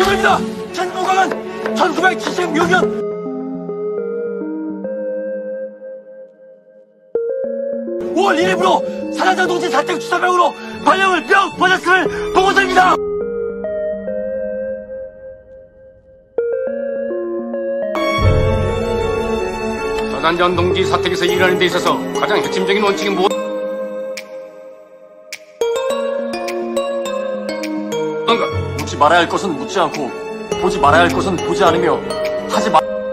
오늘입니다. 진무강은 1976년 5월 1일부로 사라져 동지 사택 주사병으로 발령을 뿅 받았음을 보고드립니다. 서단전 동지 사택에서 일하는 데 있어서 가장 핵심적인 원칙이 무엇인가? 묻지 말아야 할 것은 묻지 않고 보지 말아야 할 것은 보지 않으며 하지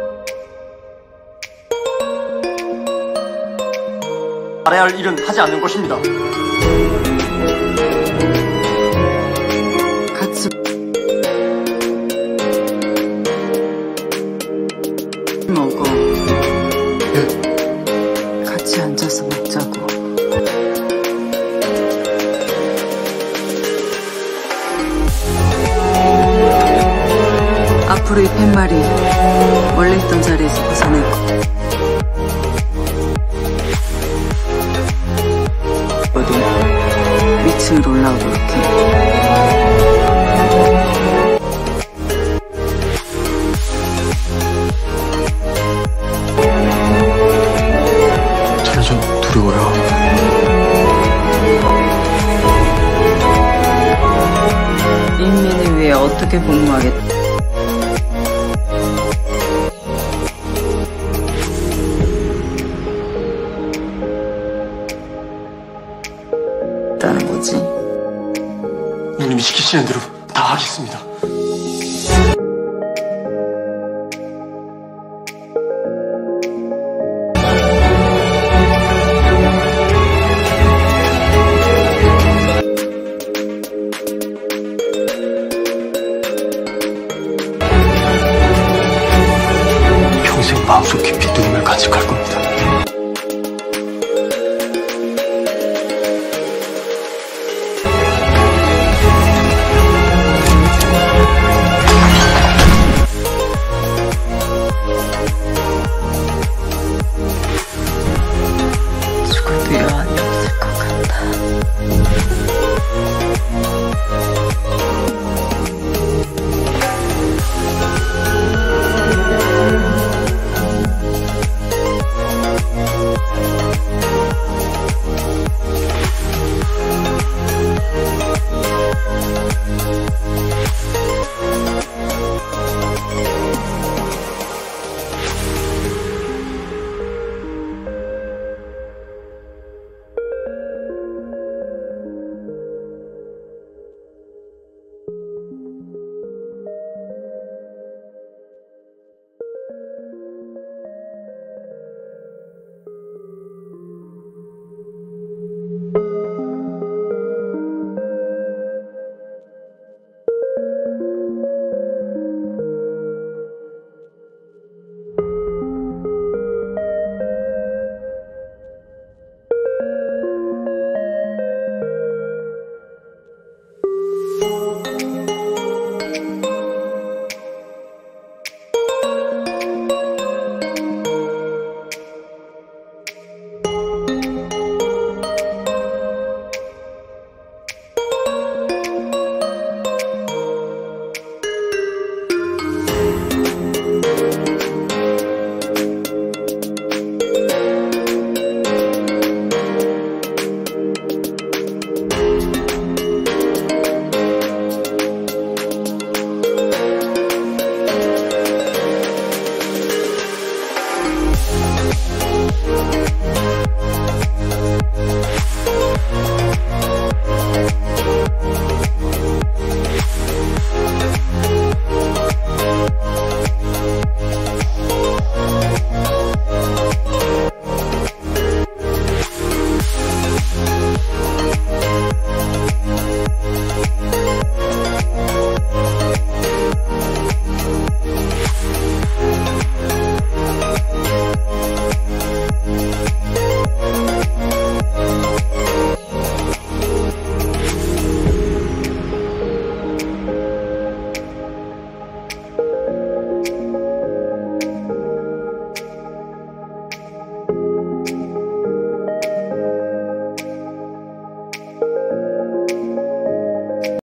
말아야 할 일은 하지 않는 것입니다. 같이 먹어. 예? 같이 앉아서 먹자고. 앞으로 이 팻말이 원래 있던 자리에서 벗어내고 위층으로 올라오도록 해. 저는 좀 두려워요. 인민을 위해 어떻게 복무하겠다. 다는 거지. 누님이 시키시는 대로 다 하겠습니다. 평생 마음속 깊이 누님을 간직할 겁니다.